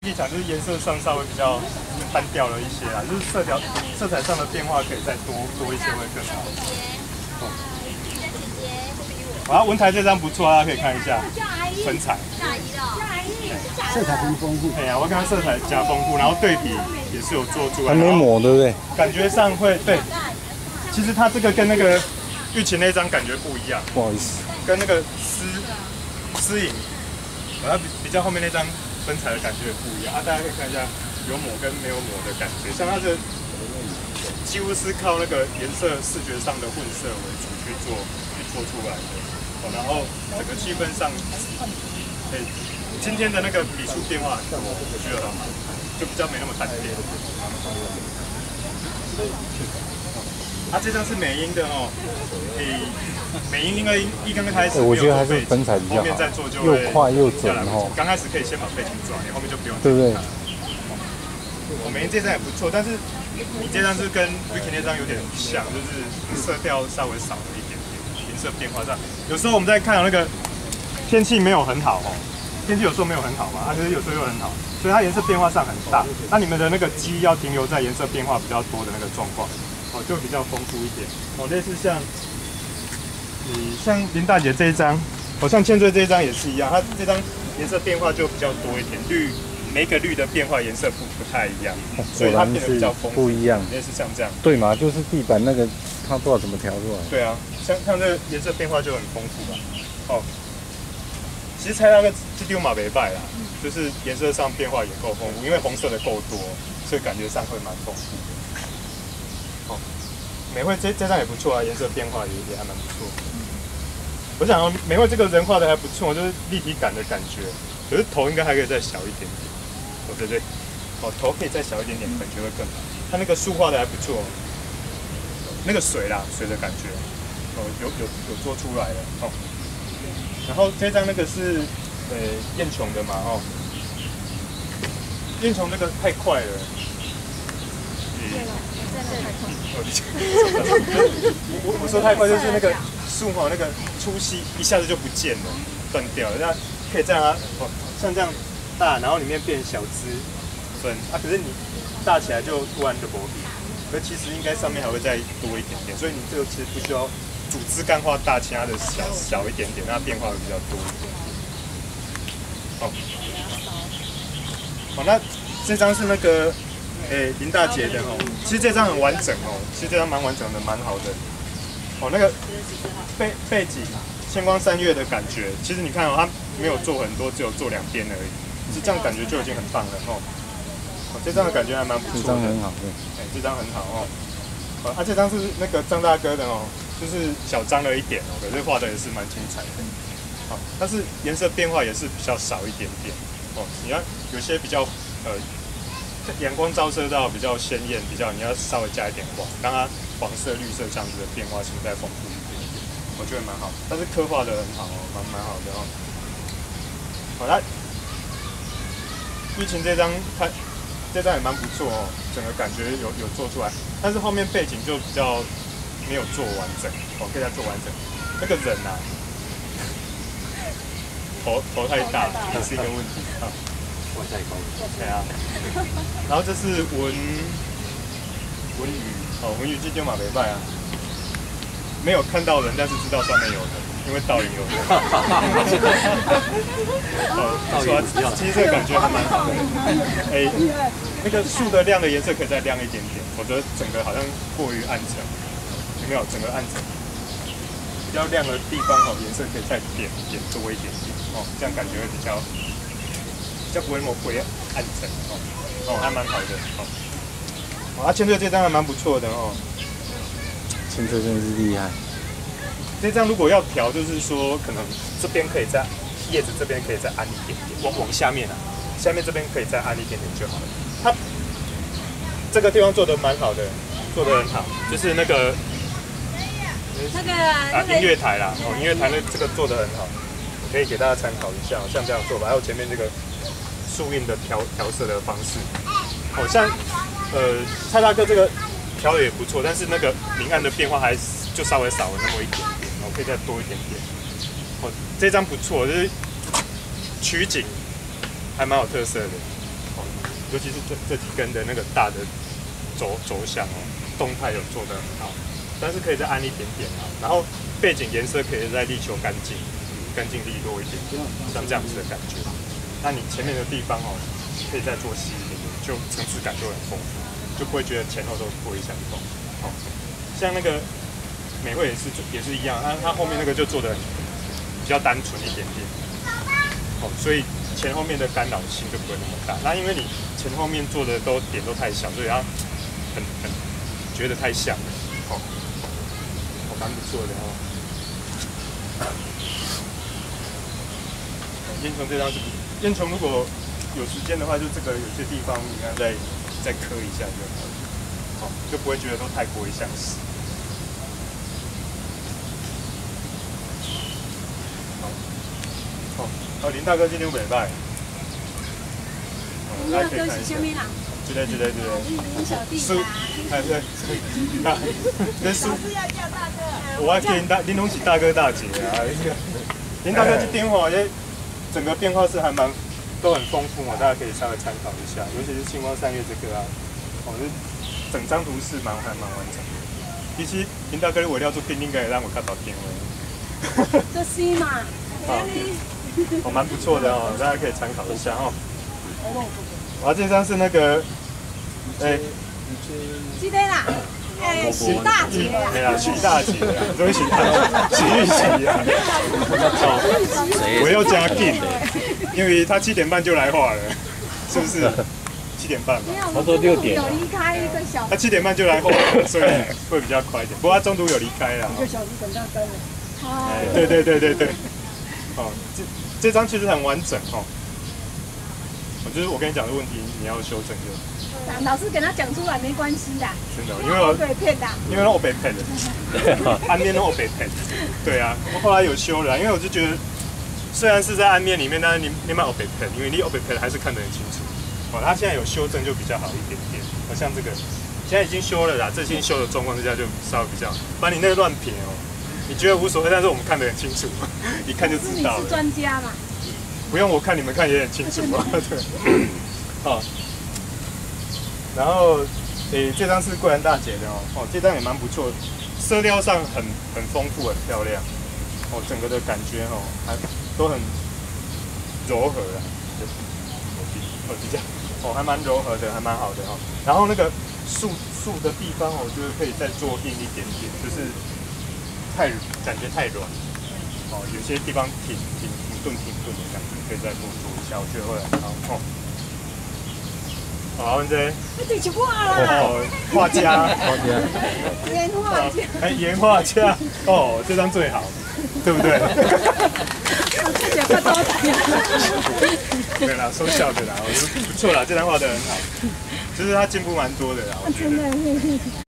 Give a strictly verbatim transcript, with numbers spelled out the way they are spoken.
地毯就是颜色上稍微比较单调了一些啦，就是色调色彩上的变化可以再多多一些会更好。哦，好，文台这张不错，大家可以看一下粉彩。 色彩很丰富。 哎呀，我看它色彩加丰富，然后对比也是有做出来。 还没抹，对不对？ 感觉上会对。其实它这个跟那个玉琴那张感觉不一样。 不好意思， 跟那个丝丝影，它比比较后面那张分彩的感觉也不一样啊。大家可以看一下有抹跟没有抹的感觉，像它这几乎是靠那个颜色视觉上的混色为主去做去做出来的。哦，然后整个气氛上，哎，今天的那个笔触变化，我觉得很好，就比较没那么单调。啊，这张是美音的哦，比美音应该一刚开始， 我觉得还是粉彩比较好， 后面再做就又快又准哦。 刚开始可以先把背景做，你后面就不用。 对不对？ 我美音这张也不错，但是你这张是跟 Vicky 那张有点像，就是色调稍微少了一点点，颜色变化上，有时候我们在看那个天气没有很好哦，天气有时候没有很好嘛，啊，可是有时候又很好，所以它颜色变化上很大。那你们的那个机要停留在颜色变化比较多的那个状况。哦，就比较丰富一点。哦，类似像，你像林大姐这一张，哦，像千岁这一张也是一样，它这张颜色变化就比较多一点，绿每个绿的变化颜色不不太一样，所以它变得比较丰富， 不一样。 类似像这样。 对嘛，就是地板那个，它不知道怎么调出来。 对啊，像像这个颜色变化就很丰富吧。哦，其实猜那个这丢马没败啦，就是颜色上变化也够丰富，因为红色的够多，所以感觉上会蛮丰富的。哦，美惠这这张也不错啊，颜色变化也也还蛮不错。我想美惠这个人画的还不错，就是立体感的感觉。可是头应该还可以再小一点点。哦，对对，哦，头可以再小一点点，感觉会更好。它那个树画的还不错，那个水啦，水的感觉，哦，有有有做出来了哦。然后这张那个是呃燕琼的嘛，哦，燕琼那个太快了。我我说太快就是那个树哈，那个粗细一下子就不见了，断掉了。那可以这样啊，哦，像这样大，然后里面变小枝分啊，可是你大起来就突然就薄皮，可其实应该上面还会再多一点点，所以你这个其实不需要主枝干化大，其他的小小一点点，那变化会比较多一点。好，好，那这张是那个。诶、欸，林大姐的哦，其实这张很完整哦，其实这张蛮完整的，蛮好的。哦，那个背背景千光三月的感觉，其实你看哦，它没有做很多，只有做两边而已，其实这样感觉就已经很棒了哦。哦，这张的感觉还蛮不错的， 这张很好，对。 哎、欸，这张很好哦。哦，啊，这张是那个张大哥的哦，就是小张了一点哦，可是画的也是蛮精彩的。好、哦，但是颜色变化也是比较少一点点哦。你要有些比较呃。阳光照射到比较鲜艳，比较你要稍微加一点黄，让它黄色、绿色这样子的变化性再丰富一点点，我觉得蛮好。但是刻画的很好哦，蛮蛮好的哦。好，那玉琴这张，它这张也蛮不错哦，整个感觉有有做出来，但是后面背景就比较没有做完整，哦，可以再做完整。那个人啊，头头太大也是一个问题啊。 太高了。 对啊，然后这是文文宇哦，文宇今天马没拜啊，没有看到人，但是知道上面有人，因为倒影有人。哦，不错啊，其实这个感觉还蛮好的。哎、欸，那个树的亮的颜色可以再亮一点点，否则整个好像过于暗沉，有没有？整个暗沉，比较亮的地方哦，颜色可以再点点多一点点哦，这样感觉会比较。比较不会那么灰暗沉哦，哦还蛮好的哦。哦，啊，千岁这张还蛮不错的哦。 千岁真是厉害。 这张如果要调，就是说可能这边可以再叶子这边可以再暗一点点，往往下面啊，下面这边可以再暗一点点就好了。它这个地方做的蛮好的，做的很好，就是那个那个啊音乐台啦，哦音乐台那这个做的很好，可以给大家参考一下，像这样做法，还有前面这个。树荫的调调色的方式，好、哦、像呃蔡大哥这个调的也不错，但是那个明暗的变化还就稍微少了那么一点点，我、哦、可以再多一点点。哦，这张不错，就是取景还蛮有特色的。哦， 尤其是这这几根的那个大的轴轴向哦，动态有做得很好，但是可以再暗一点点啊。然后背景颜色可以再力求干净，干净利落一点点，像这样子的感觉。那你前面的地方哦，可以再做细一点点，就层次感就很丰富，就不会觉得前后都不会相同。哦，像那个美绘也是也是一样，它它后面那个就做的比较单纯一点点。哦，所以前后面的干扰性就不会那么大。那因为你前后面做的都点都太小，所以它很很觉得太像了。哦，哦，蛮不错的哦。烟囱这张是，烟囱如果有时间的话，就这个有些地方你看再再刻一下就好了，好，就不会觉得都太过于相似。好，哦，好，林大哥今天有没拜？ 林大哥是什么啦？ 之类之类之类。 林小弟苏，哎对，啊，这苏是要叫大哥。 我还给林大林东喜大哥大姐啊，林大哥这电话也。整个变化是还蛮都很丰富嘛，大家可以稍微参考一下，尤其是星光三月这个啊，哦，这整张图是蛮还蛮完整的。比起林大哥的尾料做定应该也让我看到定位。 这 C 嘛， 哦，蛮不错的哦，大家可以参考一下哦。我这张是那个，哎， 记得啦。哎，许大姐呀！ 对啊，许大姐啊，终于许大姐，许玉琪啊！哦，我要加进，因为他七点半就来画了，是不是？七点半嘛， 他说六点。 有离开一个小， 他七点半就来画了，所以会比较快一点。不过他中途有离开了。 一个小时等到灯了。 哎，对对对对对。哦，这这张其实很完整哦。我就是我跟你讲的问题，你要修正就。 老师给他讲出来没关系的， 真的，因为我被骗的， 因为我被骗的，暗面我被骗，对啊，我后来有修了，因为我就觉得，虽然是在暗面里面，但是你你买我被骗，因为你我被骗还是看得很清楚。哦，他现在有修正就比较好一点点，好像这个现在已经修了啦，这新修的状况之下就稍微比较，把你那个乱撇哦，你觉得无所谓，但是我们看得很清楚，一看就知道了。 你是专家嘛？ 不用我看，你们看也很清楚啊，对，好。然后，诶，这张是桂兰大姐的哦，哦，这张也蛮不错，色调上很很丰富，很漂亮，哦，整个的感觉哦，还都很柔和啊，哦，比较，哦，还蛮柔和的，还蛮好的哦。然后那个树树的地方，我觉得可以再做硬一点点，就是太感觉太软，哦，有些地方挺挺挺钝挺钝的感觉，可以再多做一下，我觉得会很好哦。好，文姐。 这就画了。 哦，画家， 画家， 原画家。 哎，原画家，哦，这张最好，对不对？对啦，收效的啦，我觉得不错啦，这张画得很好，就是他进步蛮多的啦，我觉得。